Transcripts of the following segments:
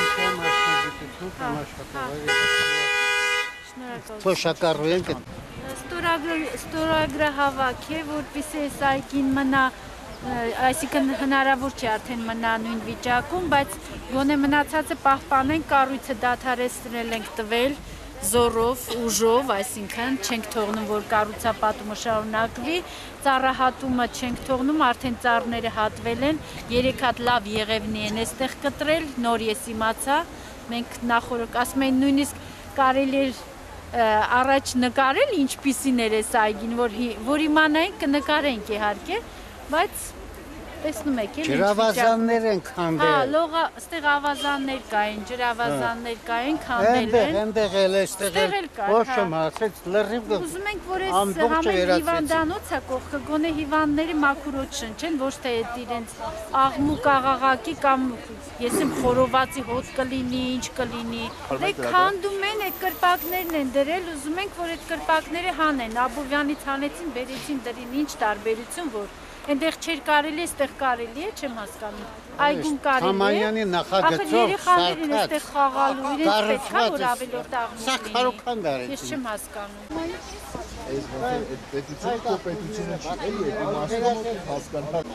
Թոշակառու ենք։ Ստորագրահավաք է, որպեսզի այս այգին մնա, այսինքն հնարավոր չէ արդեն մնա նույն վիճակում, բայց գոնե մնացածը պահպանենք, կառույցը դադարեցնել ենք տվել զորով, ուժով, այսինքն չենք թողնում, որ կառուցապատումը շարունակվի, ծառահատումը չենք թողնում, արդեն ծառները հատվել են, 3 հատ լավ եղևնի են այստեղ կտրել, նոր ես իմացա, մենք նախորդ ասում են նույնիսկ կարելի էր առաջ նկարել ինչպիսին էր այս այգին, որ իմանայինք կնկարենք իհարկե, բայց տեսնում եք էլի ջրավազաններ են քանդել։ Հա, այստեղ ավազաններ կային, ջրավազաններ կային, քանդել են։ Այնտեղ էլ այստեղ էլ ոչ չեմ ասեց լրիվ ուզում ենք որ այս համեն հիվանդանոցը կողքը գոնե հիվանդների մաքուրոց շնչեն, ոչ թե այդ իրենց աղմուկ աղաղակի կամ ես եմ խորովածի հոտ կլինի, ինչ կլինի։ Դե քանդում են, այդ կրպակներն են դրել, ուզում ենք որ այդ կրպակները հանեն, Աբովյանից հանեցին, բերեցին դրին, ինչ տարբերություն որ Այնտեղ չէր կարելի, այստեղ կարելի է, չեմ հասկանում։ Այգում կարելի է։ Թամանյանի նախագծով երեխաներին այստեղ խաղալու, իրենց պետք է որ ավելորդ աղմուկ Սա քարոքան դարեցին։ Ես չեմ հասկանում։ Այս պետությունը կոպետությունը չի, էլի այդ մասը հասկանալ։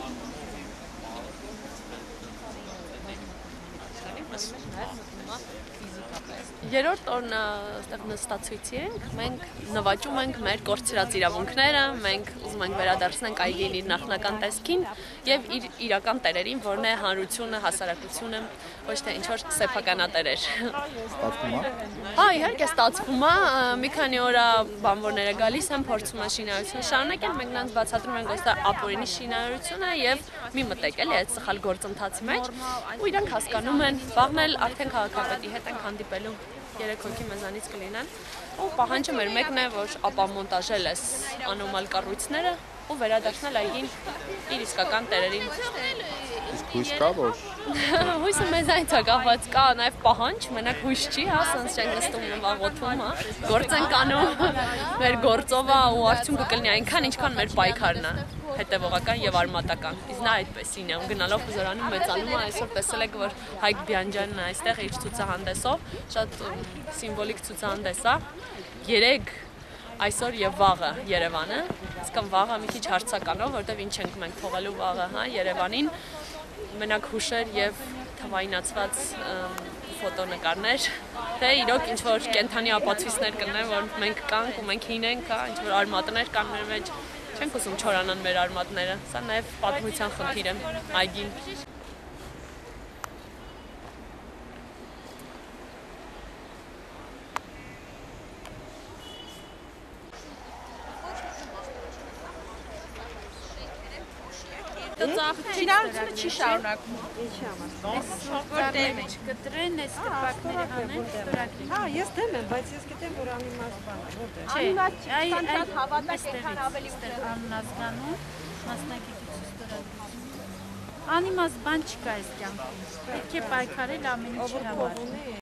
Երրորդ օրն այստեղ նստացույցի ենք, մենք նվաճում ենք մեր կորցրած իրավունքները, մենք ուզում ենք վերադարձնենք այգին իր նախնական տեսքին եւ իր իրական տերերին, որն է հանրությունը, հասարակությունը, ոչ թե ինչ-որ սեփականատերեր։ Ստացվում է։ Հա, իհարկե ստացվում է, մի քանի օր բանվորները գալիս են, փորձում են շինարարությունը շարունակեն, մենք նրանց բացատրում ենք ոստա ապօրինի շինարարությունը եւ մի մտեք էլի այդ սխալ գործընթացի մեջ, ու իրանք հասկանում են, վաղն էլ արդեն քաղաքապետի հետ ենք հանդիպելու 3 հոգի մեզանից կլինեն ու պահանջը մեր մեկն է, որ ապամոնտաժել այս անոմալ կառույցները ու վերադարձնել այգին իր իսկական տերերին։ Իսկ հույս կա որ Հույսը մեզանից է կապված, կա նաև պահանջ, մենակ հույս չի, հա, սենց չենք նստում վաղոթում, հա, գործ ենք անում մեր գործով ու արդյունքը կլինի այնքան, ինչքան մեր պայքարն է, հետևողական եւ արմատական։ Իսկ նա այդպեսին է, ու գնալով հուզորանում մեծանում է, այսօր տեսել եք, որ Հայկ Բյանջյանն է այստեղ իր ցուցահանդեսով, շատ սիմվոլիկ ցուցահանդես է, 3 այսօր եւ վաղը Երևանը, իսկական վաղը մի քիչ հարցականով, որտեվ ինչ ենք մենք թողելու վաղը, հա, Երևանին, մենակ հուշեր եւ թվայնացված ֆոտոնկարներ, թե իրոք ինչ որ կենթանի ապացույցներ կնեն, որ մենք կանք ու մենք հին ենք, հա, ինչ որ արմատներ կան մեր մեջ, չենք ուզում չորանան մեր արմատները, սա նաեւ պատմության խնդիր է այգին։ Շինարարությունը չի շարունակվում։ Որտեղ կտրեն, այս կրպակները հանեն, ստորագրեն։ Հա, ես դեմ եմ, բայց ես գիտեմ, որ անիմաստ բան է, որտեղ։ Անիմաստ հավատացեք, ավելի ուժեղ աննազգանում, մասնակցություն ստորագրություն։ Անիմաստ բան չկա այս կյանքում։ Պետք է պայքարել ամեն ինչի համար։